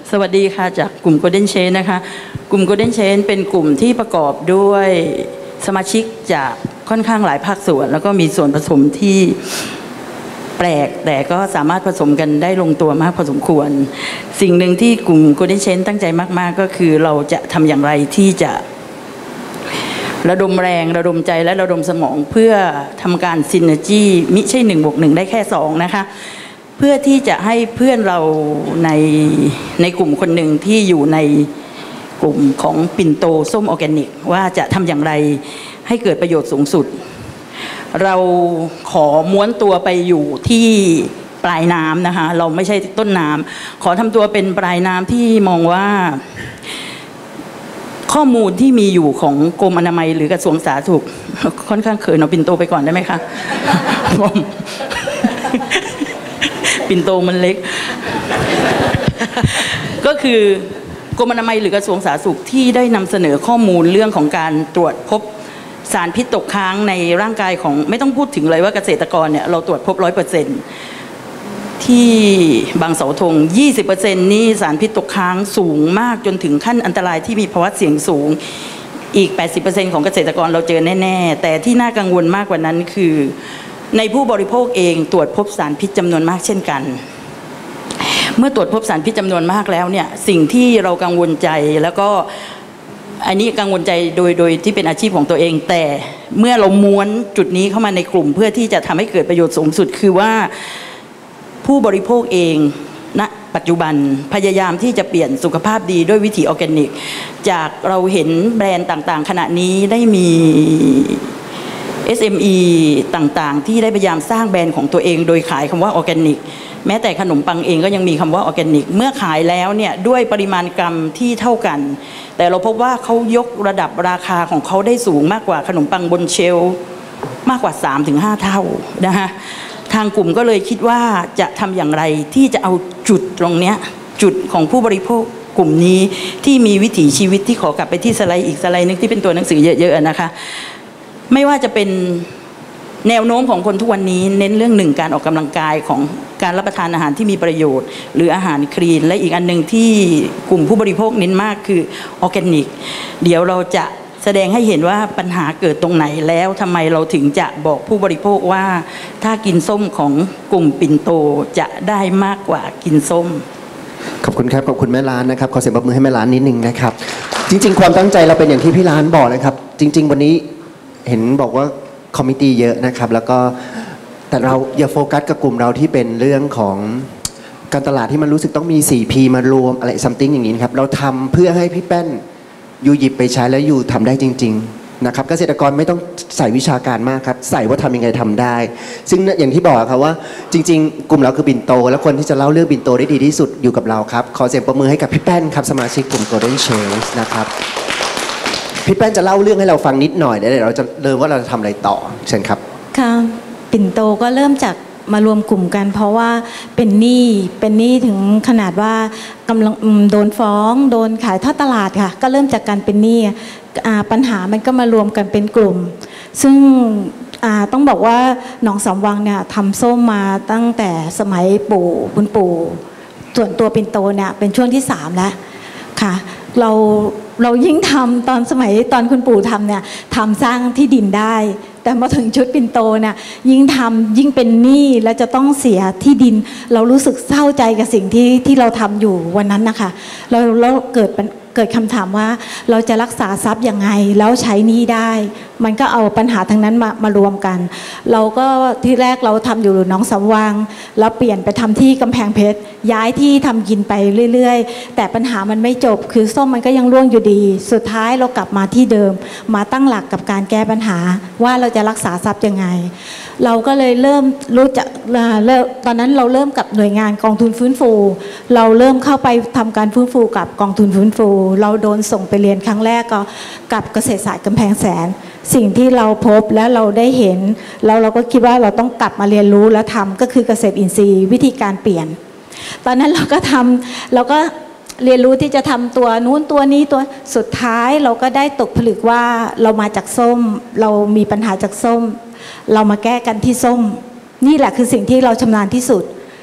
สวัสดีค่ะจากกลุ่ม Golden Chain นะคะกลุ่ม Golden Chain เป็นกลุ่มที่ประกอบด้วยสมาชิกจากค่อนข้างหลายภาคส่วนแล้วก็มีส่วนผสมที่แปลกแต่ก็สามารถผสมกันได้ลงตัวมากพอสมควรสิ่งหนึ่งที่กลุ่ม Golden Chain ตั้งใจมากๆก็คือเราจะทำอย่างไรที่จะระดมแรงระดมใจและระดมสมองเพื่อทำการซินเนอร์จีมิใช่1+1ได้แค่2นะคะเพื่อที่จะให้เพื่อนเราในกลุ่มคนหนึ่งที่อยู่ในกลุ่มของปิ่นโตส้มออร์แกนิกว่าจะทำอย่างไรให้เกิดประโยชน์สูงสุดเราขอม้วนตัวไปอยู่ที่ปลายน้ำนะคะเราไม่ใช่ต้นน้ำขอทำตัวเป็นปลายน้ำที่มองว่าข้อมูลที่มีอยู่ของกรมอนามัยหรือกระทรวงสาธารณสุขค่อนข้างเขินเอาปิ่นโตไปก่อนได้ไหมคะ ปิ่นโตมันเล็ก ก็คือกรมอนามัยหรือกระทรวงสาธารณสุขที่ได้นำเสนอข้อมูลเรื่องของการตรวจพบสารพิษตกค้างในร่างกายของไม่ต้องพูดถึงเลยว่าเกษตรกรเนี่ยเราตรวจพบ 100%ที่บางเสาธง 20% นี่สารพิษตกค้างสูงมากจนถึงขั้นอันตรายที่มีภาวะเสี่ยงสูงอีก 80% ของเกษตรกรเราเจอแน่ๆแต่ที่น่ากังวลมากกว่านั้นคือในผู้บริโภคเองตรวจพบสารพิษจำนวนมากเช่นกันเมื่อตรวจพบสารพิษจำนวนมากแล้วเนี่ยสิ่งที่เรากังวลใจแล้วก็อันนี้กังวลใจโดยที่เป็นอาชีพของตัวเองแต่เมื่อเราม้วนจุดนี้เข้ามาในกลุ่มเพื่อที่จะทำให้เกิดประโยชน์สูงสุดคือว่าผู้บริโภคเองณปัจจุบันพยายามที่จะเปลี่ยนสุขภาพดีด้วยวิถีออร์แกนิกจากเราเห็นแบรนด์ต่างๆขณะนี้ได้มี SME ต่างๆที่ได้พยายามสร้างแบรนด์ของตัวเองโดยขายคำว่าออร์แกนิกแม้แต่ขนมปังเองก็ยังมีคำว่าออร์แกนิกเมื่อขายแล้วเนี่ยด้วยปริมาณกรัมที่เท่ากันแต่เราพบว่าเขายกระดับราคาของเขาได้สูงมากกว่าขนมปังบนเชลฟ์มากกว่า 3-5 เท่านะคะทางกลุ่มก็เลยคิดว่าจะทำอย่างไรที่จะเอาจุดตรงเนี้ยจุดของผู้บริโภคกลุ่มนี้ที่มีวิถีชีวิตที่ขอกลับไปที่สไลด์อีกสไลด์นึงที่เป็นตัวหนังสือเยอะๆนะคะไม่ว่าจะเป็นแนวโน้มของคนทุกวันนี้เน้นเรื่องหนึ่งการออกกำลังกายของการรับประทานอาหารที่มีประโยชน์หรืออาหารคลีนและอีกอันหนึ่งที่กลุ่มผู้บริโภคเน้นมากคือออร์แกนิกเดี๋ยวเราจะแสดงให้เห็นว่าปัญหาเกิดตรงไหนแล้วทำไมเราถึงจะบอกผู้บริโภคว่าถ้ากินส้มของกลุ่มปิ่นโตจะได้มากกว่ากินส้มขอบคุณครับขอบคุณแม่ร้านนะครับขอเสียงปรบมือให้แม่ร้านนิดนึงนะครับจริงๆความตั้งใจเราเป็นอย่างที่พี่ร้านบอกนะครับจริงๆวันนี้เห็นบอกว่าคอมมิตี้เยอะนะครับแล้วก็แต่เราอย่าโฟกัสกับกลุ่มเราที่เป็นเรื่องของการตลาดที่มันรู้สึกต้องมี 4P มารวมอะไรซัมติงอย่างนี้นะครับเราทำเพื่อให้พี่แป้นอยู่หยิบไปใช้แล้วอยู่ทำได้จริงๆนะครับเกษตรกรไม่ต้องใส่วิชาการมากครับใส่ว่าทำยังไงทำได้ซึ่งอย่างที่บอกครับว่าจริงๆกลุ่มเราคือปิ่นโตและคนที่จะเล่าเรื่องปิ่นโตได้ดีที่สุดอยู่กับเราครับขอเสียงปรบมือให้กับพี่แป้นครับสมาชิกกลุ่ม Golden Chain นะครับพี่แป้นจะเล่าเรื่องให้เราฟังนิดหน่อยเดี๋ยวเราจะเริ่มว่าเราจะทำอะไรต่อเชิญครับค่ะปิ่นโตก็เริ่มจากมารวมกลุ่มกันเพราะว่าเป็นหนี้ถึงขนาดว่ากำลังโดนฟ้องโดนขายทอดตลาดค่ะก็เริ่มจากการเป็นหนี้ปัญหามันก็มารวมกันเป็นกลุ่มซึ่งต้องบอกว่าหนองสำวังเนี่ยทำส้มมาตั้งแต่สมัยคุณปู่ส่วนตัวปิ่นโตเนี่ยเป็นช่วงที่3แล้วค่ะเรายิ่งทำตอนสมัยตอนคุณปู่ทำเนี่ยทำสร้างที่ดินได้แต่มาถึงชุดปิ่นโตเนี่ยยิ่งทำยิ่งเป็นหนี้แล้วจะต้องเสียที่ดินเรารู้สึกเศร้าใจกับสิ่งที่เราทำอยู่วันนั้นนะคะเราเกิดคำถามว่าเราจะรักษาทรัพย์ยังไงแล้วใช้หนี้ได้มันก็เอาปัญหาทั้งนั้นมารวมกันเราก็ที่แรกเราทำอยู่หนองสำวังแล้วเปลี่ยนไปทำที่กำแพงเพชรย้ายที่ทำกินไปเรื่อยๆแต่ปัญหามันไม่จบคือส้มมันก็ยังร่วงอยู่ดีสุดท้ายเรากลับมาที่เดิมมาตั้งหลักกับการแก้ปัญหาว่าเราจะรักษาทรัพย์ยังไงเราก็เลยเริ่มรู้จักตอนนั้นเราเริ่มกับหน่วยงานกองทุนฟื้นฟูเราเริ่มเข้าไปทำการฟื้นฟูกับกองทุนฟื้นฟูเราโดนส่งไปเรียนครั้งแรกก็กับเกษตรศาสตร์กำแพงแสนสิ่งที่เราพบและเราได้เห็นแล้วเราก็คิดว่าเราต้องกลับมาเรียนรู้และทำก็คือเกษตรอินทรีย์วิธีการเปลี่ยนตอนนั้นเราก็เรียนรู้ที่จะทำตัวนู้นตัวนี้ตัวสุดท้ายเราก็ได้ตกผลึกว่าเรามาจากส้มเรามีปัญหาจากส้มเรามาแก้กันที่ส้มนี่แหละคือสิ่งที่เราชำนาญที่สุด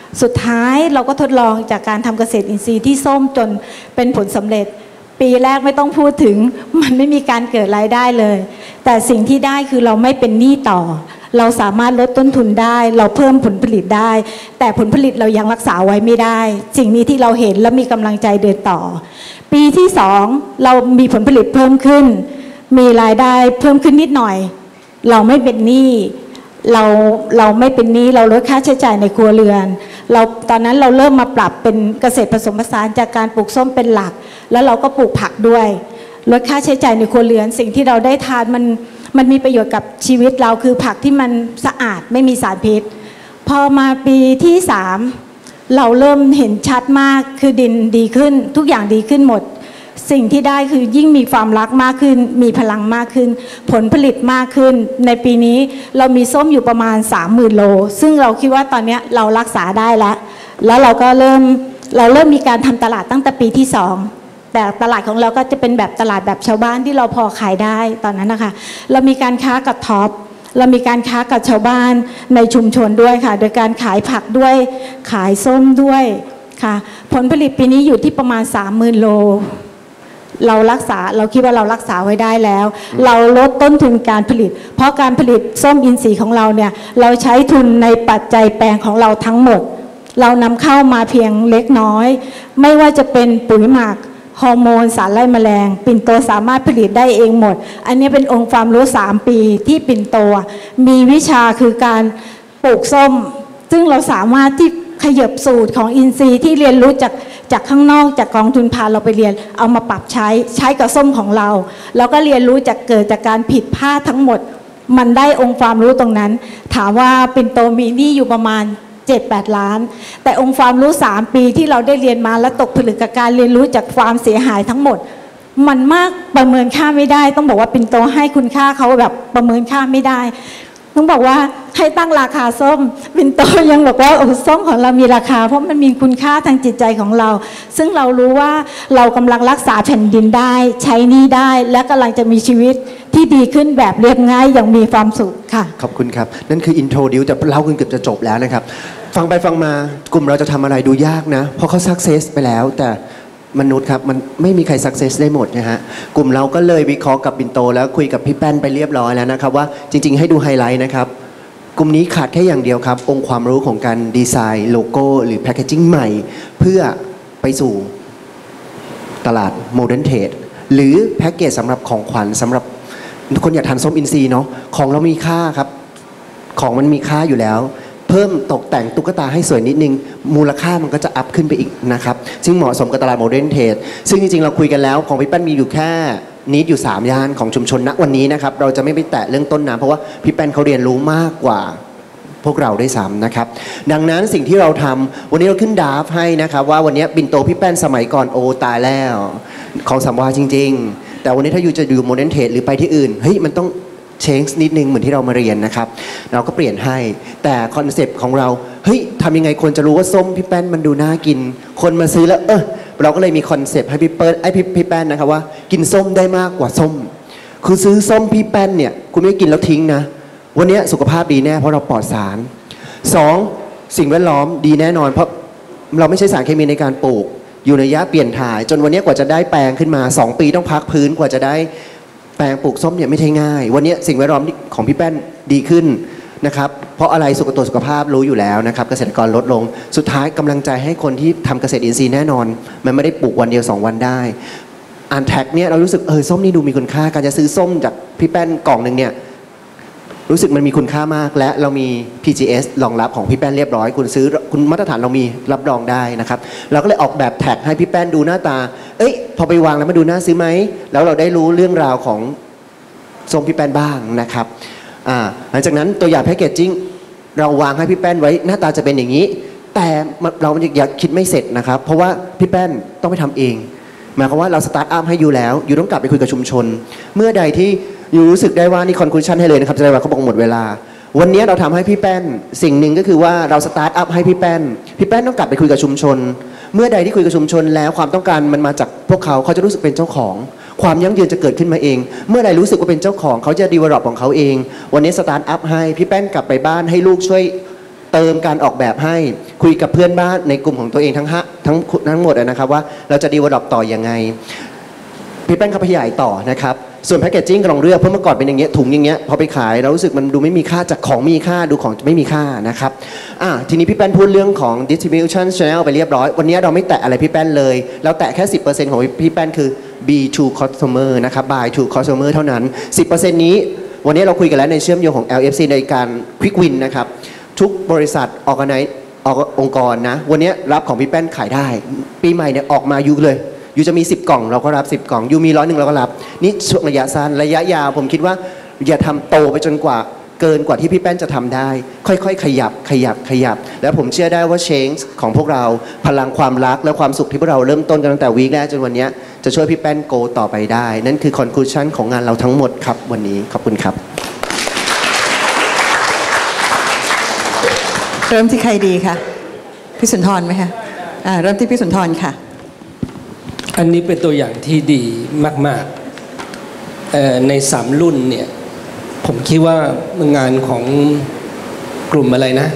สุดท้ายเราก็ทดลองจากการทำเกษตรอินทรีย์ที่ส้มจนเป็นผลสำเร็จ ปีแรกไม่ต้องพูดถึงมันไม่มีการเกิดรายได้เลย แต่สิ่งที่ได้คือเราไม่เป็นหนี้ต่อ เราสามารถลดต้นทุนได้เราเพิ่มผลผลิตได้ แต่ผลผลิตเรายังรักษาไว้ไม่ได้ สิ่งนี้ที่เราเห็นและมีกำลังใจเดินต่อ ปีที่2เรามีผลผลิตเพิ่มขึ้น มีรายได้เพิ่มขึ้นนิดหน่อย เราไม่เป็นหนี้เราไม่เป็นหนี้เราลดค่าใช้จ่ายในครัวเรือนเราตอนนั้นเราเริ่มมาปรับเป็นเกษตรผสมผสานจากการปลูกส้มเป็นหลัก แล้วเราก็ปลูกผักด้วยลดค่าใช้จ่ายในครัวเรือนสิ่งที่เราได้ทานมันมีประโยชน์กับชีวิตเราคือผักที่มันสะอาดไม่มีสารพิษพอมาปีที่3เราเริ่มเห็นชัดมากคือดินดีขึ้นทุกอย่างดีขึ้นหมดสิ่งที่ได้คือยิ่งมีความรักมากขึ้นมีพลังมากขึ้นผลผลิตมากขึ้นในปีนี้เรามีส้มอยู่ประมาณ 30,000 โลซึ่งเราคิดว่าตอนนี้เรารักษาได้แล้วเราก็เริ่มมีการทำตลาดตั้งแต่ปีที่2แต่ตลาดของเราก็จะเป็นแบบตลาดแบบชาวบ้านที่เราพอขายได้ตอนนั้นนะคะเรามีการค้ากับท็อปเรามีการค้ากับชาวบ้านในชุมชนด้วยค่ะโดยการขายผักด้วยขายส้มด้วยค่ะผลผลิตปีนี้อยู่ที่ประมาณ 30,000 โลเราคิดว่าเรารักษาไว้ได้แล้วเราลดต้นทุนการผลิตเพราะการผลิตส้มอินทรีย์ของเราเนี่ยเราใช้ทุนในปัจจัยแปลงของเราทั้งหมดเรานำเข้ามาเพียงเล็กน้อยไม่ว่าจะเป็นปุ๋ยหมักฮอร์โมนสารไล่แมลงปิ่นโตสามารถผลิตได้เองหมดอันนี้เป็นองค์ความรู้3 ปีที่ปิ่นโตมีวิชาคือการปลูกส้มซึ่งเราสามารถที่ขยับสูตรของอินทรีย์ที่เรียนรู้จากข้างนอกจากกองทุนพาเราไปเรียนเอามาปรับใช้กับส้มของเราแล้วก็เรียนรู้จากเกิดจากการผิดพลาดทั้งหมดมันได้องค์ความรู้ตรงนั้นถามว่าปิ่นโตมีหนี้อยู่ประมาณ 7-8 ล้านแต่องค์ความรู้3 ปีที่เราได้เรียนมาและตกผลึกกับการเรียนรู้จากความเสียหายทั้งหมดมันมากประเมินค่าไม่ได้ต้องบอกว่าปิ่นโตให้คุณค่าเขาแบบประเมินค่าไม่ได้ต้องบอกว่าให้ตั้งราคาส้มปิ่นโตยังบอกว่าส้มของเรามีราคาเพราะมันมีคุณค่าทางจิตใจของเราซึ่งเรารู้ว่าเรากำลังรักษาแผ่นดินได้ใช้หนี้ได้และกำลังจะมีชีวิตที่ดีขึ้นแบบเรียบง่ายอย่างมีความสุขค่ะขอบคุณครับนั่นคืออินโทรดิวจะเล่ากันเกือบจะจบแล้วนะครับฟังไปฟังมากลุ่มเราจะทำอะไรดูยากนะเพราะเขาสักเซสไปแล้วแต่มนุษย์ครับมันไม่มีใครสักเซสได้หมดนะฮะกลุ่มเราก็เลยวิเคราะห์กับปิ่นโตแล้วคุยกับพี่แป้นไปเรียบร้อยแล้วนะครับว่าจริงๆให้ดูไฮไลท์นะครับกลุ่มนี้ขาดแค่อย่างเดียวครับองค์ความรู้ของการดีไซน์โลโก้หรือแพคเกจิ้งใหม่เพื่อไปสู่ตลาดโมเดิร์นเทรดหรือแพ็กเกจสำหรับของขวัญสำหรับคนอยากทานส้มอินทรีย์เนาะของเรามีค่าครับของมันมีค่าอยู่แล้วเพิ่มตกแต่งตุ๊กตาให้สวยนิดนึงมูลค่ามันก็จะอัพขึ้นไปอีกนะครับซึ่งเหมาะสมกับตลาดโมเดิร์นเทรดซึ่งจริงๆเราคุยกันแล้วของพี่แป้นมีอยู่แค่นิดอยู่3 ย่านของชุมชนณวันนี้นะครับเราจะไม่ไปแตะเรื่องต้นน้ำเพราะว่าพี่แป้นเขาเรียนรู้มากกว่าพวกเราได้ซ้ำนะครับดังนั้นสิ่งที่เราทำวันนี้เราขึ้นดราฟให้นะครับว่าวันนี้ปิ่นโตพี่แป้นสมัยก่อนโอตายแล้วของสามวาจริงๆแต่วันนี้ถ้าอยู่จะดูโมเดิร์นเทรดหรือไปที่อื่นเฮ้ยมันต้องเชนจ์นิดนึงเหมือนที่เรามาเรียนนะครับเราก็เปลี่ยนให้แต่คอนเซปต์ของเราเฮ้ยทำยังไงคนจะรู้ว่าส้มพี่แป้นมันดูน่ากินคนมาซื้อแล้วเราก็เลยมีคอนเซปต์ให้พี่แป้นนะครับว่ากินส้มได้มากกว่าส้มคือซื้อส้มพี่แป้นเนี่ยคุณไม่กินแล้วทิ้งนะวันนี้สุขภาพดีแน่เพราะเราปลอดสาร2สิ่งแวดล้อมดีแน่นอนเพราะเราไม่ใช้สารเคมีในการปลูกอยู่ในระยะเปลี่ยนถ่ายจนวันนี้กว่าจะได้แปลงขึ้นมา2 ปีต้องพักพื้นกว่าจะได้แปลงปลูกส้มเนี่ยไม่ใช่ง่ายวันนี้สิ่งแวดล้อมของพี่แป้นดีขึ้นนะครับเพราะอะไรสุขภาพรู้อยู่แล้วนะครับเกษตรกรลดลงสุดท้ายกำลังใจให้คนที่ทำเกษตรอินทรีย์แน่นอนมันไม่ได้ปลูกวันเดียว2 วันได้อ่านแท็กเนี่ยเรารู้สึกส้มนี่ดูมีคุณค่าการจะซื้อส้มจากพี่แป้นกล่องนึงเนี่ยรู้สึกมันมีคุณค่ามากและเรามี PGS รองรับของพี่แป้นเรียบร้อยคุณมาตรฐานเรามีรับรองได้นะครับเราก็เลยออกแบบแท็กให้พี่แป้นดูหน้าตาพอไปวางแล้วมาดูน่าซื้อไหมแล้วเราได้รู้เรื่องราวของส้มพี่แป้นบ้างนะครับหลังจากนั้นตัวอย่างแพคเกจจิ้งเราวางให้พี่แป้นไว้หน้าตาจะเป็นอย่างนี้แต่เราอยากคิดไม่เสร็จนะครับเพราะว่าพี่แป้นต้องไปทำเองหมายความว่าเราสตาร์ทอัพให้อยู่แล้วอยู่ต้องกลับไปคุยกับชุมชนเมื่อใดที่อยู่รู้สึกได้ว่านี่คอนคลูชั่นให้เลยนะครับจะได้ว่าเขาบอกหมดเวลาวันนี้เราทำให้พี่แป้นสิ่งหนึ่งก็คือว่าเราสตาร์ทอัพให้พี่แป้นต้องกลับไปคุยกับชุมชนเมื่อใดที่คุยกับชุมชนแล้วความต้องการมันมาจากพวกเขาจะรู้สึกเป็นเจ้าของความยั่งยืนจะเกิดขึ้นมาเองเมื่อใดรู้สึกว่าเป็นเจ้าของเขาจะดีเวลลอปของเขาเองวันนี้สตาร์ทอัพให้พี่แป้นกลับไปบ้านให้ลูกช่วยเติมการออกแบบให้คุยกับเพื่อนบ้านในกลุ่มของตัวเองทั้งหมดนะครับว่าเราจะ develop ต่อยังไงพี่แป้งเขาขยายต่อนะครับส่วนแพคเกจจิ้งก็ลองเลือกเพราะเมื่อก่อนเป็นอย่างเงี้ยถุงอย่างเงี้ยพอไปขายเรารู้สึกมันดูไม่มีค่าจากของมีค่าดูของไม่มีค่านะครับทีนี้พี่แป้นพูดเรื่องของ distribution channel ไปเรียบร้อยวันนี้เราไม่แตะอะไรพี่แป้นเลยเราแตะแค่ 10% ของพี่แป้นคือ B2 customer นะครับ buy to customer เท่านั้น 10% นี้วันนี้เราคุยกันแล้วในเชื่อมโยงของ LFC ในการ quick win นะครับทุกบริษัทองค์กรนะวันนี้รับของพี่แป้นขายได้ปีใหม่เนี่ยออกมาอยู่เลยยูจะมี10กล่องเราก็รับ10กล่องยูมี100เราก็รับนี่ช่วงระยะสั้นระยะยาวผมคิดว่าอย่าทำโตไปจนกว่าเกินกว่าที่พี่แป้นจะทำได้ค่อยๆขยับแล้วผมเชื่อได้ว่า change ของพวกเราพลังความรักและความสุขที่พวกเราเริ่มต้นกันตั้งแต่วีคแรกจนวันนี้จะช่วยพี่แป้นโกต่อไปได้นั่นคือ conclusion ของงานเราทั้งหมดครับวันนี้ขอบคุณครับเริ่มที่ใครดีคะพี่สุนทรไหมคะเริ่มที่พี่สุนทรค่ะอันนี้เป็นตัวอย่างที่ดีมากๆใน3รุ่นเนี่ยผมคิดว่างานของกลุ่มอะไรนะ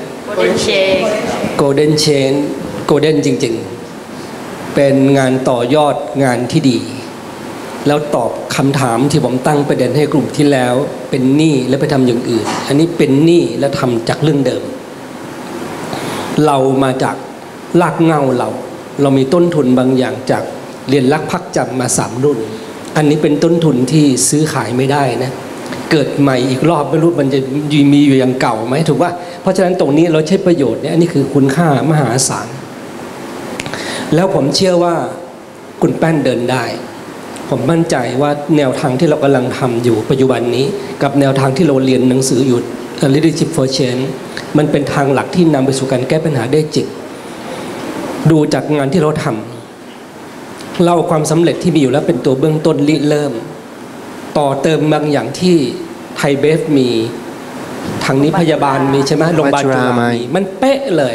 Golden Chain Golden จริงๆเป็นงานต่อยอดงานที่ดีแล้วตอบคำถามที่ผมตั้งประเด็นให้กลุ่มที่แล้วเป็นหนี้แล้วไปทำอย่างอื่นอันนี้เป็นหนี้แล้วทำจากเรื่องเดิมเรามาจากรากเหง้าเรามีต้นทุนบางอย่างจากเรียนรักพักจำมา3รุ่นอันนี้เป็นต้นทุนที่ซื้อขายไม่ได้นะเกิดใหม่อีกรอบไม่รู้มันจะมีอยู่อย่างเก่าไหมถูกป่ะเพราะฉะนั้นตรงนี้เราใช้ประโยชน์เนี่ยอันนี้คือคุณค่ามหาศาลแล้วผมเชื่อว่าคุณแป้นเดินได้ผมมั่นใจว่าแนวทางที่เรากำลังทำอยู่ปัจจุบันนี้กับแนวทางที่เราเรียนหนังสืออยู่ Leadership for Change มันเป็นทางหลักที่นำไปสู่การแก้ปัญหาได้จริงดูจากงานที่เราทำเราความสำเร็จที่มีอยู่แล้วเป็นตัวเบื้องต้นริเริ่มต่อเติมบางอย่างที่ไทยเบฟมีทางนี้พยาบาลมีใช่ไหมโรงพยาบาลจุฬามีมันเป๊ะเลย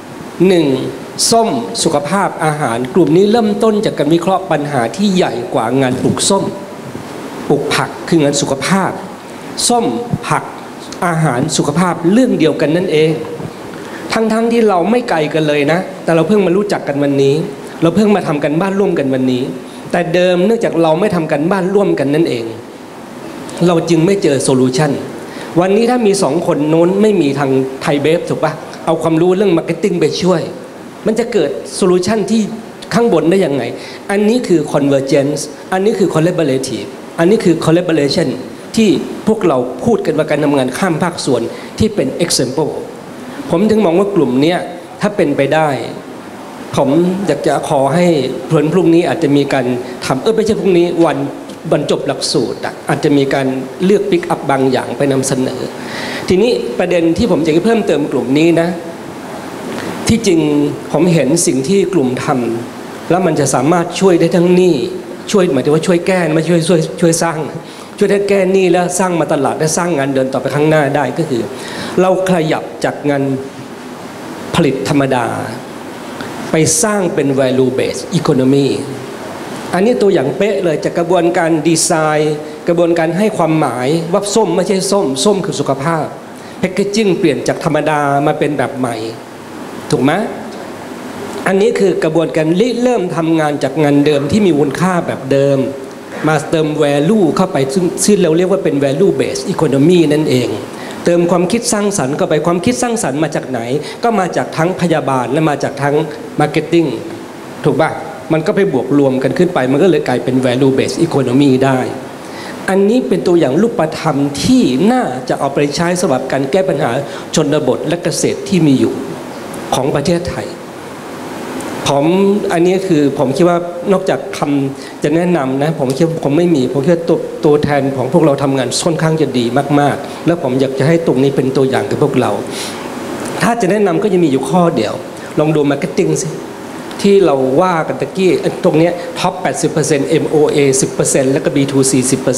1ส้มสุขภาพอาหารกลุ่มนี้เริ่มต้นจากการวิเคราะห์ปัญหาที่ใหญ่กว่างานปลูกส้มปลูกผักคืองานสุขภาพส้มผักอาหารสุขภาพเรื่องเดียวกันนั่นเองทั้งที่เราไม่ไกลกันเลยนะแต่เราเพิ่งมารู้จักกันวันนี้เราเพิ่งมาทำกันบ้านร่วมกันวันนี้แต่เดิมเนื่องจากเราไม่ทำกันบ้านร่วมกันนั่นเองเราจึงไม่เจอโซลูชันวันนี้ถ้ามี2คนโน้นไม่มีทางไทยเบฟถูกปะเอาความรู้เรื่องมาร์เก็ตติ้งไปช่วยมันจะเกิดโซลูชันที่ข้างบนได้ยังไงอันนี้คือ convergence อันนี้คือ collaborative อันนี้คือ collaboration ที่พวกเราพูดกันว่าการทำงานข้ามภาคส่วนที่เป็น example ผมถึงมองว่ากลุ่มนี้ถ้าเป็นไปได้ผมอยากจะขอให้พรุ่งนี้อาจจะมีการทำไม่ใช่พรุ่งนี้วันบรรจบหลักสูตรอาจจะมีการเลือกปิกอัพบางอย่างไปนำเสนอทีนี้ประเด็นที่ผมอยากจะเพิ่มเติมกลุ่มนี้นะที่จริงผมเห็นสิ่งที่กลุ่มทำแล้วมันจะสามารถช่วยได้ทั้งหนี้ช่วยหมายถึงว่าช่วยแก้ไม่ช่วยสร้างช่วยได้แก้หนี้แล้วสร้างมาตลาดและสร้างงานเดินต่อไปข้างหน้าได้ก็คือเราขยับจากงานผลิตธรรมดาไปสร้างเป็น value based economy อันนี้ตัวอย่างเป๊ะเลยจากกระบวนการดีไซน์กระบวนการให้ความหมายว่าส้มไม่ใช่ส้มคือสุขภาพแพคเกจจิ้งเปลี่ยนจากธรรมดามาเป็นแบบใหม่ถูกไหมอันนี้คือกระบวนการเริ่มทำงานจากงานเดิมที่มีมูลค่าแบบเดิมมาเติม value เข้าไปซึ่งเราเรียกว่าเป็น value based economy นั่นเองเติมความคิดสร้างสรรค์เข้าไปความคิดสร้างสรรค์มาจากไหนก็มาจากทั้งพยาบาลและมาจากทั้ง marketing ถูกป่ะมันก็ไปบวกรวมกันขึ้นไปมันก็เลยกลายเป็น value based economy ได้อันนี้เป็นตัวอย่างรูปธรรมที่น่าจะเอาไปใช้สำหรับการแก้ปัญหาชนบทและเกษตรที่มีอยู่ของประเทศไทยอันนี้คือผมคิดว่านอกจากคำจะแนะนำนะผมคิดผมไม่มีผมคิดว่าตัวแทนของพวกเราทำงานค่อนข้างจะดีมากๆแล้วผมอยากจะให้ตรงนี้เป็นตัวอย่างกับพวกเราถ้าจะแนะนำก็จะมีอยู่ข้อเดียวลองดูมาร์เก็ตติ้งสิที่เราว่ากันตะกี้ตรงนี้ท็อป 80% MOA 10% แล้วก็ B2C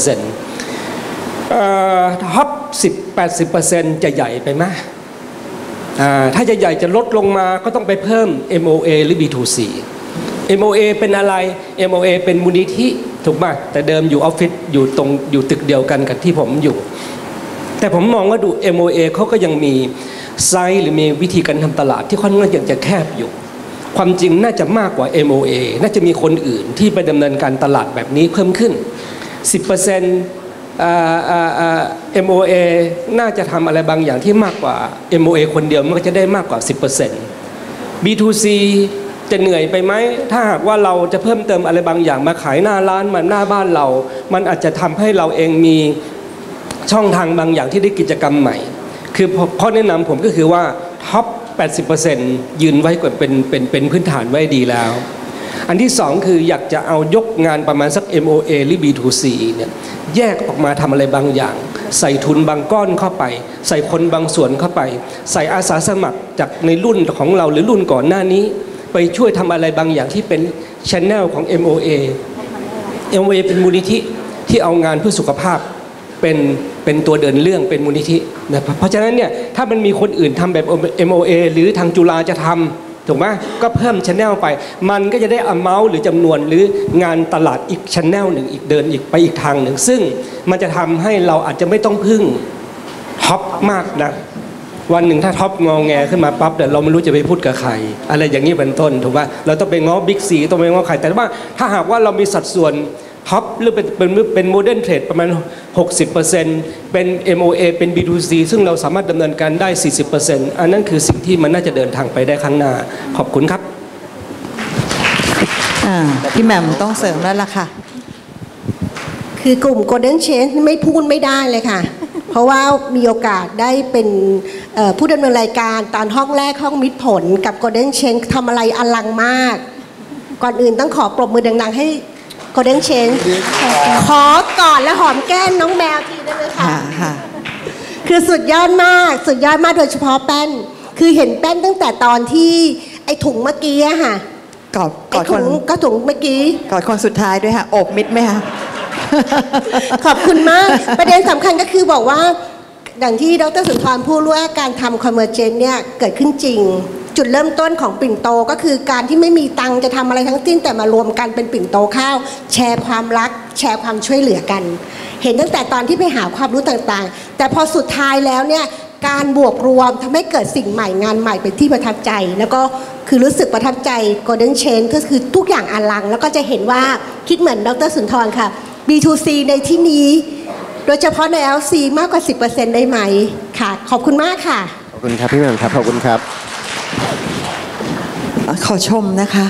10%ท็อป 10-80% จะใหญ่ไปไหมถ้าจะใหญ่จะลดลงมาก็ต้องไปเพิ่ม MOA หรือ B2C MOA เป็นอะไร MOA เป็นมูลนิธิถูกไหมแต่เดิมอยู่ออฟฟิศอยู่ตึกเดียวกันกับที่ผมอยู่แต่ผมมองว่าดู MOA เขาก็ยังมีไซส์หรือมีวิธีการทำตลาดที่ค่อนข้างจะแคบอยู่ความจริงน่าจะมากกว่า MOA น่าจะมีคนอื่นที่ไปดำเนินการตลาดแบบนี้เพิ่มขึ้น 10% MOA น่าจะทำอะไรบางอย่างที่มากกว่า MOA คนเดียวมันก็จะได้มากกว่า 10% B2C จะเหนื่อยไปไหมถ้าหากว่าเราจะเพิ่มเติมอะไรบางอย่างมาขายหน้าร้านมาหน้าบ้านเรามันอาจจะทำให้เราเองมีช่องทางบางอย่างที่ได้กิจกรรมใหม่คือข้อแนะนำผมก็คือว่าท็อป 80% ยืนไว้ก่อนเป็นพื้นฐานไว้ดีแล้วอันที่สองคืออยากจะเอายกงานประมาณสัก MOA หรือ B2C เนี่ยแยกออกมาทำอะไรบางอย่างใส่ทุนบางก้อนเข้าไปใส่คนบางส่วนเข้าไปใส่อาสาสมัครจากในรุ่นของเราหรือรุ่นก่อนหน้านี้ไปช่วยทำอะไรบางอย่างที่เป็น channel ของ MOA เป็นมูลนิธิที่เอางานเพื่อสุขภาพเป็นตัวเดินเรื่องเป็นมูลนิธินะเพราะฉะนั้นเนี่ยถ้ามันมีคนอื่นทำแบบ MOA หรือทางจุฬาจะทำถูกไหมก็เพิ่ม channel ไปมันก็จะได้ amount หรือจำนวนหรืองานตลาดอีก channel หนึ่งอีกเดินอีกไปอีกทางหนึ่งซึ่งมันจะทำให้เราอาจจะไม่ต้องพึ่งท็อปมากนะวันหนึ่งถ้าท็อปงอแงขึ้นมาปั๊บเราไม่รู้จะไปพูดกับใครอะไรอย่างนี้เป็นต้นถูกป่ะเราต้องไปง้อบิ๊กซีต้องไปง้อใครแต่ว่าถ้าหากว่าเรามีสัดส่วนท็อปหรือเป็นโมเดิร์นเทรดประมาณ 60% เป็น MOA เป็น B2C ซึ่งเราสามารถดำเนินการได้ 40% อันนั้นคือสิ่งที่มันน่าจะเดินทางไปได้ข้างหน้าขอบคุณครับพี่แหม่มต้องเสริมแล้วล่ะค่ะคือกลุ่ม Golden Change ไม่พูดไม่ได้เลยค่ะ เพราะว่ามีโอกาสได้เป็นผู้ดำเนินรายการตอนห้องแรกห้องมิตรผลกับ Golden Change ทำอะไรอลังมาก ก่อนอื่นต้องขอปรบมือดังๆให้ Golden Change ขอกอดและหอมแก้มน้องแมวทีได้ไหมคะคือสุดยอดมากสุดยอดมากโดยเฉพาะแป้นคือเห็นแป้นตั้งแต่ตอนที่ไอ้ถุงเมื่อกี้อะค่ะกอดคนก็ถุงเมื่อกี้กอดคนสุดท้ายด้วยค่ะโอบมิดไหมคะขอบคุณมากประเด็นสำคัญก็คือบอกว่าอย่างที่ดร.สุนทรพูดว่าการทำคอนเวอร์เจนเนี่ยเกิดขึ้นจริงจุดเริ่มต้นของปิ่นโตก็คือการที่ไม่มีตังค์จะทำอะไรทั้งสิ้นแต่มารวมกันเป็นปิ่นโตข้าวแชร์ความรักแชร์ความช่วยเหลือกันเห็นตั้งแต่ตอนที่ไปหาความรู้ต่างๆแต่พอสุดท้ายแล้วเนี่ยการบวกรวมทำให้เกิดสิ่งใหม่งานใหม่เป็นที่ประทับใจแล้วก็คือรู้สึกประทับใจ Golden Change ก็คือทุกอย่างอลังแล้วก็จะเห็นว่าคิดเหมือนดร.สุนทรค่ะ B2C ในที่นี้โดยเฉพาะใน LC มากกว่า 10% ได้ไหมค่ะขอบคุณมากค่ะขอบคุณครับพี่แหม่มครับขอบคุณครับขอชมนะคะ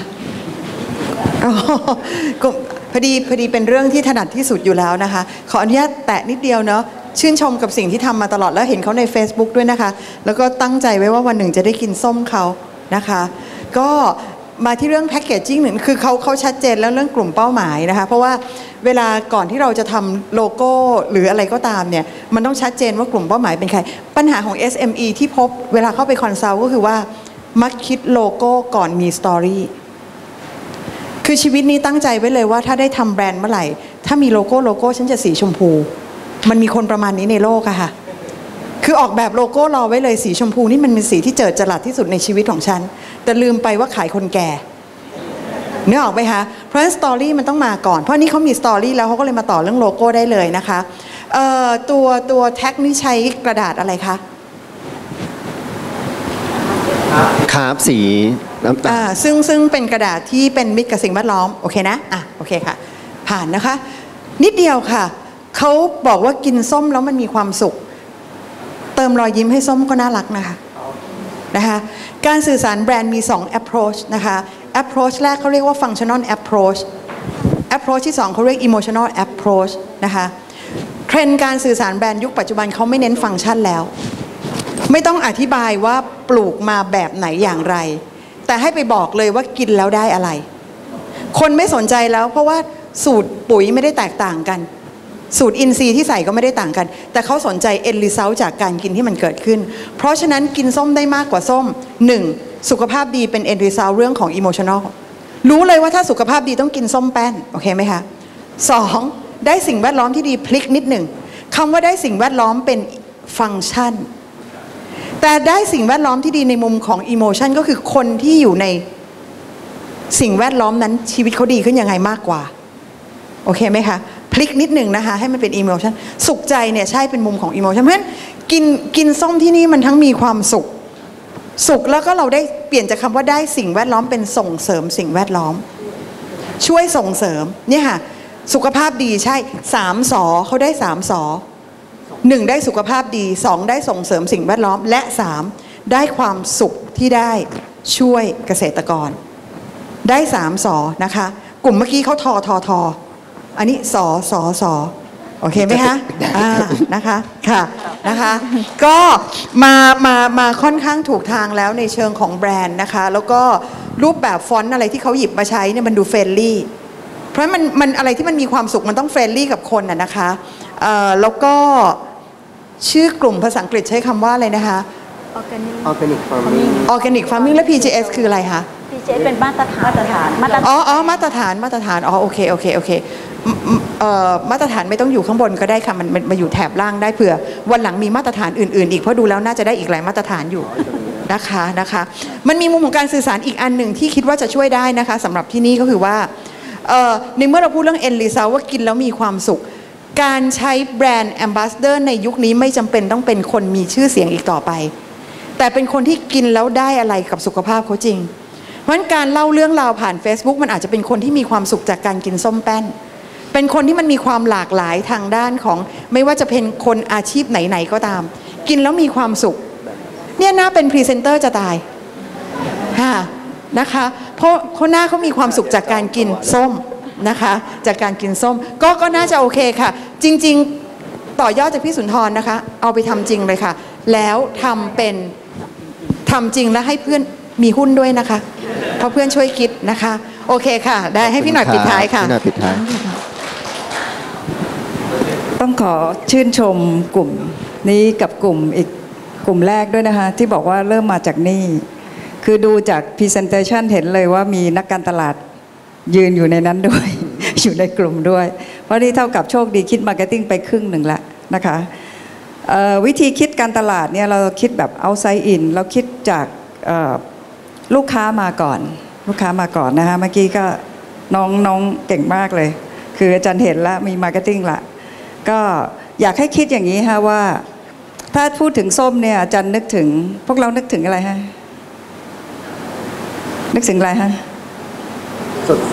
พอดีเป็นเรื่องที่ถนัดที่สุดอยู่แล้วนะคะขออนุญาตแตะนิดเดียวเนาะชื่นชมกับสิ่งที่ทำมาตลอดแล้วเห็นเขาใน Facebook ด้วยนะคะแล้วก็ตั้งใจไว้ว่าวันหนึ่งจะได้กินส้มเขานะคะก็มาที่เรื่องแพคเกจจิ้งหนึ่งคือเขาชัดเจนแล้วเรื่องกลุ่มเป้าหมายนะคะเพราะว่าเวลาก่อนที่เราจะทำโลโก้หรืออะไรก็ตามเนี่ยมันต้องชัดเจนว่ากลุ่มเป้าหมายเป็นใครปัญหาของ SME ที่พบเวลาเข้าไปคอนซัลท์ก็คือว่ามักคิดโลโก้ก่อนมีสตอรี่คือชีวิตนี้ตั้งใจไว้เลยว่าถ้าได้ทำแบรนด์เมื่อไหร่ถ้ามีโลโก้ฉันจะสีชมพูมันมีคนประมาณนี้ในโลกอะค่ะคือออกแบบโลโก้รอไว้เลยสีชมพูนี่มันเป็นสีที่เจิดจรัสที่สุดในชีวิตของฉันแต่ลืมไปว่าขายคนแก่นึกออกไหมคะเพราะฉะนั้นสตอรี่มันต้องมาก่อนเพราะนี่เขามีสตอรี่แล้วเขาก็เลยมาต่อเรื่องโลโก้ได้เลยนะคะตัวแท็กนี่ใช้กระดาษอะไรคะครับสีน้ำตาลซึ่งเป็นกระดาษที่เป็นมิตรกับสิ่งแวดล้อมโอเคนะโอเคค่ะผ่านนะคะนิดเดียวค่ะเขาบอกว่ากินส้มแล้วมันมีความสุขเติมรอยยิ้มให้ส้มก็น่ารักนะคะการสื่อสารแบรนด์มี2 approach นะคะ approach แรกเขาเรียกว่า functional approach ที่2เขาเรียก emotional approach นะคะเทรนด์การสื่อสารแบรนด์ยุคปัจจุบันเขาไม่เน้นฟังก์ชันแล้วไม่ต้องอธิบายว่าปลูกมาแบบไหนอย่างไรแต่ให้ไปบอกเลยว่ากินแล้วได้อะไรคนไม่สนใจแล้วเพราะว่าสูตรปุ๋ยไม่ได้แตกต่างกันสูตรอินทรีย์ที่ใส่ก็ไม่ได้ต่างกันแต่เขาสนใจ end result จากการกินที่มันเกิดขึ้นเพราะฉะนั้นกินส้มได้มากกว่าส้ม 1. สุขภาพดีเป็น end result เรื่องของ emotional รู้เลยว่าถ้าสุขภาพดีต้องกินส้มแป้นโอเคไหมคะ 2. ได้สิ่งแวดล้อมที่ดีพลิกนิดหนึ่งคำว่าได้สิ่งแวดล้อมเป็นฟังก์ชันแต่ได้สิ่งแวดล้อมที่ดีในมุมของ emotion ก็คือคนที่อยู่ในสิ่งแวดล้อมนั้นชีวิตเขาดีขึ้นยังไงมากกว่าโอเคไหมคะพลิกนิดหนึ่งนะคะให้มันเป็น emotion สุขใจเนี่ยใช่เป็นมุมของ emotion เพราะฉะนั้นกินส้มที่นี่มันทั้งมีความสุขสุขแล้วก็เราได้เปลี่ยนจากคำว่าได้สิ่งแวดล้อมเป็นส่งเสริมสิ่งแวดล้อม ช่วยส่งเสริมเนี่ยค่ะสุขภาพดีใช่3 สอเขาได้3 สอ 1ได้สุขภาพดี2ได้ส่งเสริมสิ่งแวดล้อมและ3ได้ความสุขที่ได้ช่วยเกษตรกรได้3 สอนะคะกลุ่มเมื่อกี้เขาทออันนี้สอโอเคไหมคะนะคะค่ะนะคะก็มาค่อนข้างถูกทางแล้วในเชิงของแบรนด์นะคะแล้วก็รูปแบบฟอนต์อะไรที่เขาหยิบมาใช้เนี่ยมันดูเฟรนลี่เพราะมันอะไรที่มันมีความสุขมันต้องเฟรนลี่กับคนนะคะแล้วก็ชื่อกลุ่มภาษาอังกฤษใช้คำว่าอะไรนะคะ Organic Farming Organic Farming และ PGS คืออะไรคะ PGS เป็นมาตรฐานมาตรฐานมาตรฐานโอเคมาตรฐานไม่ต้องอยู่ข้างบนก็ได้ค่ะมันมาอยู่แถบล่างได้เผื่อวันหลังมีมาตรฐานอื่นๆอีกเพราะดูแล้วน่าจะได้อีกหลายมาตรฐานอยู่นะคะมันมีมุมของการสื่อสารอีกอันหนึ่งที่คิดว่าจะช่วยได้นะคะสำหรับที่นี่ก็คือว่าในเมื่อเราพูดเรื่อง End Result ว่ากินแล้วมีความสุขการใช้แบรนด์ Ambassador ในยุคนี้ไม่จำเป็นต้องเป็นคนมีชื่อเสียงอีกต่อไปแต่เป็นคนที่กินแล้วได้อะไรกับสุขภาพเขาจริงเพราะฉะนั้นการเล่าเรื่องราวผ่าน Facebook มันอาจจะเป็นคนที่มีความสุขจากการกินส้มแป้นเป็นคนที่มันมีความหลากหลายทางด้านของไม่ว่าจะเป็นคนอาชีพไหนๆก็ตามกินแล้วมีความสุขเนี่ยน่าเป็นพรีเซนเตอร์จะตายนะคะเพราะหน้าเขามีความสุขจากการกินส้มนะคะจากการกินส้มก็น่าจะโอเคค่ะจริงๆต่อยอดจากพี่สุนทรนะคะเอาไปทำจริงเลยค่ะแล้วทำจริงแล้วให้เพื่อนมีหุ้นด้วยนะคะเพราะเพื่อนช่วยคิดนะคะโอเคค่ะได้ให้พี่หน่อยปิดท้ายค่ะพี่หน่อยปิดท้ายต้องขอชื่นชมกลุ่มนี้กับกลุ่มอีกกลุ่มแรกด้วยนะคะที่บอกว่าเริ่มมาจากนี่คือดูจาก Presentation เห็นเลยว่ามีนักการตลาดยืนอยู่ในนั้นด้วย อยู่ในกลุ่มด้วยเพราะนี่เท่ากับโชคดีคิดมาร์เก็ตติ้งไปครึ่งหนึ่งละนะคะวิธีคิดการตลาดเนี่ยเราคิดแบบ outside in เราคิดจากลูกค้ามาก่อนนะคะเมื่อกี้ก็น้องเก่งมากเลยคืออาจารย์เห็นแล้วมีมาร์เก็ตติ้งละก็อยากให้คิดอย่างนี้ค่ะว่าถ้าพูดถึงส้มเนี่ยอาจารย์นึกถึงพวกเรานึกถึงอะไรฮะนึกถึงอะไรฮะสด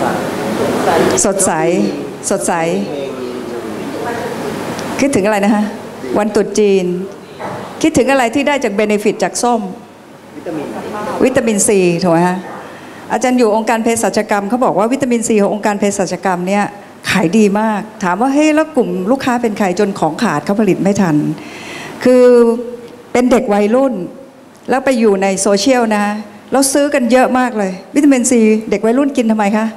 ใสคิดถึงอะไรนะฮะวันตรุษจีนคิดถึงอะไรที่ได้จากเบเนฟิตจากส้มวิตามินซีถูกไหมฮะอาจารย์อยู่องค์การเภสัชกรรมเขาบอกว่าวิตามินซีขององค์การเภสัชกรรมเนี่ยขายดีมากถามว่าเฮ้ยแล้วกลุ่มลูกค้าเป็นใครจนของขาดเขาผลิตไม่ทันคือเป็นเด็กวัยรุ่นแล้วไปอยู่ในโซเชียลนะแล้วซื้อกันเยอะมากเลยวิตามินซีเด็กวัยรุ่นกินทำไมคะ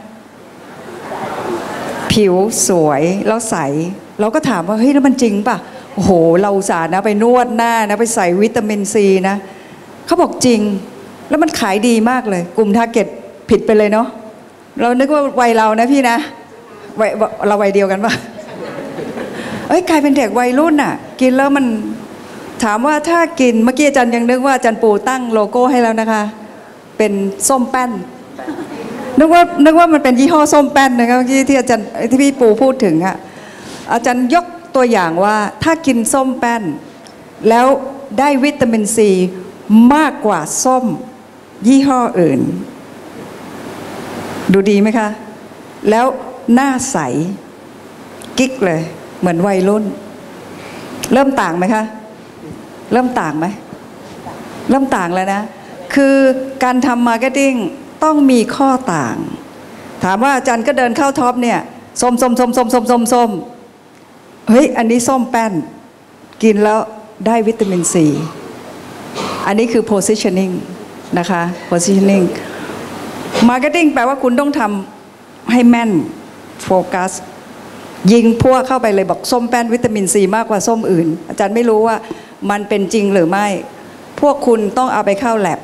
ผิวสวยแล้วใสเราก็ถามว่าเฮ้ยแล้วมันจริงป่ะโอ้โหเราอุตส่าห์นะไปนวดหน้านะไปใส่วิตามินซีนะเขาบอกจริงแล้วมันขายดีมากเลยกลุ่มทาร์เก็ตผิดไปเลยเนาะเรานึกว่าวัยเรานะพี่นะเราวัยเดียวกันป่ะกลายเป็นเด็กวัยรุ่นอ่ะกินแล้วมันถามว่าถ้ากินเมื่อกี้อาจารย์ยังนึกว่าอาจารย์ปูตั้งโลโก้ให้แล้วนะคะเป็นส้มแป้นนึกว่ามันเป็นยี่ห้อส้มแป้นนะครับที่อาจารย์ที่พี่ปูพูดถึงอ่ะอาจารย์ยกตัวอย่างว่าถ้ากินส้มแป้นแล้วได้วิตามินซีมากกว่าส้มยี่ห้ออื่นดูดีไหมคะแล้วหน้าใสกิ๊กเลยเหมือนวัยรุ่นเริ่มต่างไหมคะเริ่มต่างไหมเริ่มต่างแล้วนะคือการทำมาร์เก็ตติ้งต้องมีข้อต่างถามว่าอาจารย์ก็เดินเข้าท็อปเนี่ยส้มเฮ้ยอันนี้ส้มแป้นกินแล้วได้วิตามินซีอันนี้คือ positioning นะคะ positioning marketing แปลว่าคุณต้องทำให้แม่นโฟกัสยิงพวกเข้าไปเลยบอกส้มแป้นวิตามินซีมากกว่าส้มอื่นอาจารย์ไม่รู้ว่ามันเป็นจริงหรือไม่พวกคุณต้องเอาไปเข้าแลบ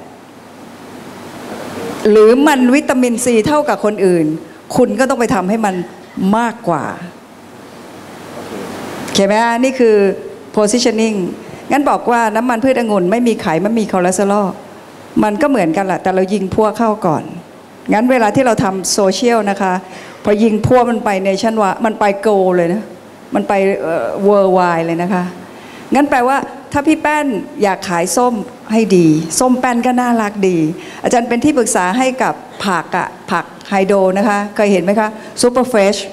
หรือมันวิตามินซีเท่ากับคนอื่นคุณก็ต้องไปทำให้มันมากกว่าเข้าไหมนี่คือ positioning งั้นบอกว่าน้ำมันพืชองุ่นไม่มีไขไม่มีคอเลสเตอรอลมันก็เหมือนกันแหละแต่เรายิงพวกเข้าก่อนงั้นเวลาที่เราทำโซเชียลนะคะพอยิงพวกมันไปเนชั่นว่ามันไปโกลเลยนะมันไปเวิร์ลไวด์เลยนะคะงั้นแปลว่าถ้าพี่แป้นอยากขายส้มให้ดี ส้มแป้นก็น่ารักดี อาจารย์เป็นที่ปรึกษาให้กับผักไฮโดรนะคะเคยเห็นไหมคะซูเปอร์เฟรช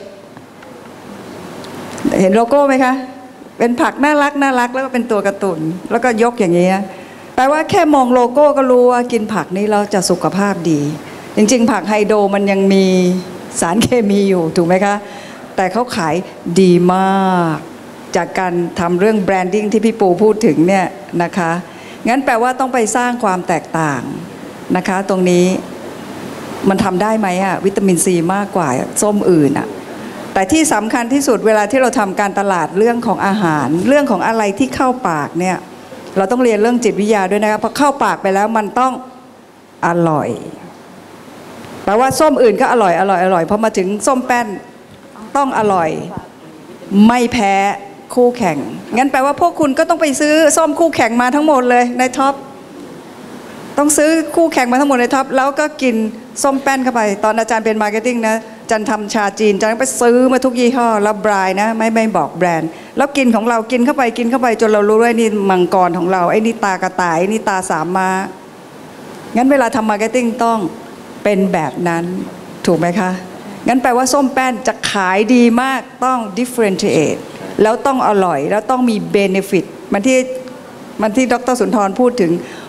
เห็นโลโก้ไหมคะเป็นผักน่ารักแล้วก็เป็นตัวการ์ตูนแล้วก็ยกอย่างนี้แปลว่าแค่มองโลโก้ก็รู้ว่ากินผักนี้เราจะสุขภาพดีจริงๆผักไฮโดรมันยังมีสารเคมีอยู่ถูกไหมคะแต่เขาขายดีมากจากการทำเรื่องแบรนดิ้งที่พี่ปูพูดถึงเนี่ยนะคะงั้นแปลว่าต้องไปสร้างความแตกต่างนะคะตรงนี้มันทำได้ไหมอะวิตามินซีมากกว่าส้มอื่นอะแต่ที่สำคัญที่สุดเวลาที่เราทำการตลาดเรื่องของอาหารเรื่องของอะไรที่เข้าปากเนี่ยเราต้องเรียนเรื่องจิตวิทยาด้วยนะครับพอเข้าปากไปแล้วมันต้องอร่อยแปลว่าส้มอื่นก็อร่อยพอมาถึงส้มแป้นต้องอร่อยไม่แพ้คู่แข่งงั้นแปลว่าพวกคุณก็ต้องไปซื้อส้มคู่แข่งมาทั้งหมดเลยในท็อปต้องซื้อคู่แข่งมาทั้งหมดในท็อปแล้วก็กินส้มแป้นเข้าไปตอนอาจารย์เป็นมาร์เก็ตติ้งนะอาจารย์ทำชาจีนอาจารย์ไปซื้อมาทุกยี่ห้อแล้วบรายนะไม่บอกแบรนด์แล้วกินของเรากินเข้าไปจนเรารู้ว่านี่มังกรของเราไอ้นี่ตากระต่ายไอ้นี่ตาสามม้างั้นเวลาทำมาร์เก็ตติ้งต้องเป็นแบบนั้นถูกไหมคะงั้นแปลว่าส้มแป้นจะขายดีมากต้อง differentiate แล้วต้องอร่อยแล้วต้องมี benefit มันที่ดร.สุนทรพูดถึง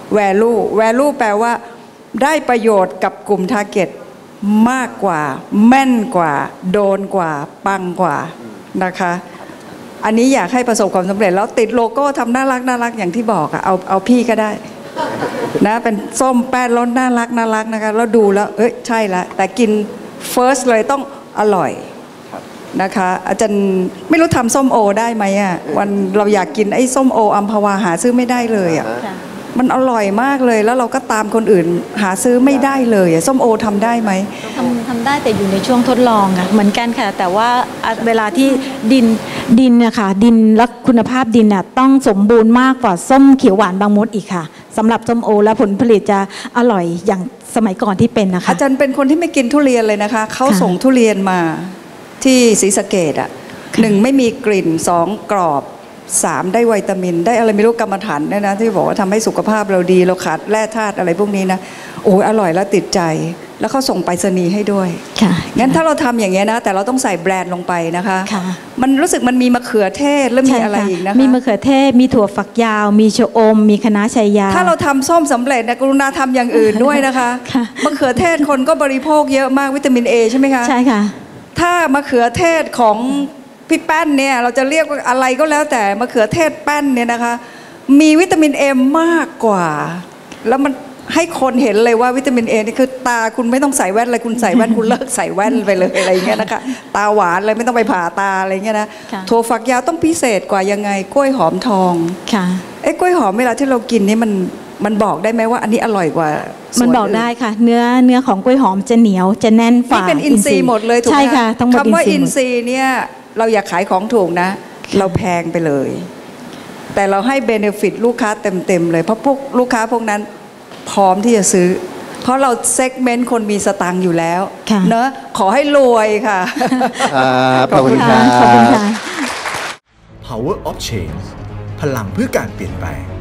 value แปลว่าได้ประโยชน์กับกลุ่ม target มากกว่าแม่นกว่าโดนกว่าปังกว่านะคะอันนี้อยากให้ประสบความสำเร็จแล้วติดโลโก้ทำน่ารักอย่างที่บอกอะเอาพี่ก็ได้นะเป็นส้มแป้นรสน่ารักนะคะแล้วดูแล้วใช่ละแต่กิน first เลยต้องอร่อยนะคะอาจารย์ไม่รู้ทำส้มโอได้ไหมอะวันเราอยากกินไอ้ส้มโออัมพวาหาซื้อไม่ได้เลยอะมันอร่อยมากเลยแล้วเราก็ตามคนอื่นหาซื้อไม่ได้เลยอะส้มโอทำได้ไหมทำได้แต่อยู่ในช่วงทดลองค่ะเหมือนกันค่ะแต่ว่าเวลาที่ดินนะคะดินและคุณภาพดินน่ะต้องสมบูรณ์มากกว่าส้มเขียวหวานบางมดอีกค่ะสำหรับส้มโอและผลผลิตจะอร่อยอย่างสมัยก่อนที่เป็นนะคะอาจารย์เป็นคนที่ไม่กินทุเรียนเลยนะคะเขาส่งทุเรียนมาที่ศรีสะเกษอ่ะ1ไม่มีกลิ่น2กรอบ3ได้วิตามินได้อะไรไม่รู้กรรมฐานเนี่ยนะที่บอกว่าทำให้สุขภาพเราดีเราขาดแร่ธาตุอะไรพวกนี้นะโอ้ยอร่อยแล้วติดใจแล้วเขาส่งไปรษณีย์ให้ด้วยงั้นถ้าเราทำอย่างเงี้ยนะแต่เราต้องใส่แบรนด์ลงไปนะคะมันรู้สึกมันมีมะเขือเทศแล้วมีอะไรอีกนะคะมีมะเขือเทศมีถั่วฝักยาวมีชะอมมีคะน้าชัยยาถ้าเราทำส้มสำเร็จนะกรุณาทำอย่างอื่นด้วยนะคะมะเขือเทศคนก็บริโภคเยอะมากวิตามิน A ใช่ไหมคะใช่ค่ะถ้ามะเขือเทศของพี่แป้นเนี่ยเราจะเรียกว่าอะไรก็แล้วแต่มะเขือเทศแป้นเนี่ยนะคะมีวิตามิน A มากกว่าแล้วมันให้คนเห็นเลยว่าวิตามิน A นี่คือตาคุณไม่ต้องใส่แว่นเลยคุณใส่แว่นคุณเลิกใส่แว่นไปเลยอะไรอย่างเงี้ยนะคะตาหวานเลยไม่ต้องไปผ่าตาอะไรเงี้ยนะถั่วฝักยาวต้องพิเศษกว่ายังไงกล้วยหอมทองค่ะกล้วยหอมเวลาที่เรากินนี่มันบอกได้ไหมว่าอันนี้อร่อยกว่ามันบอกได้ค่ะเนื้อของกล้วยหอมจะเหนียวจะแน่นฝ่านี่เป็นอินทรีย์หมดเลยถูกไหมใช่ค่ะทั้งหมดคำว่าอินทรีย์เนี่ยเราอยากขายของถูกนะเราแพงไปเลยแต่เราให้เบเนฟิตลูกค้าเต็มเลยเพราะพวกลูกค้าพวกนั้นพร้อมที่จะซื้อเพราะเราเซกเมนต์คนมีสตังค์อยู่แล้วเนอะขอให้รวยค่ะขอบคุณค่ะขอบคุณค่ะ Power of Change พลังเพื่อการเปลี่ยนแปลง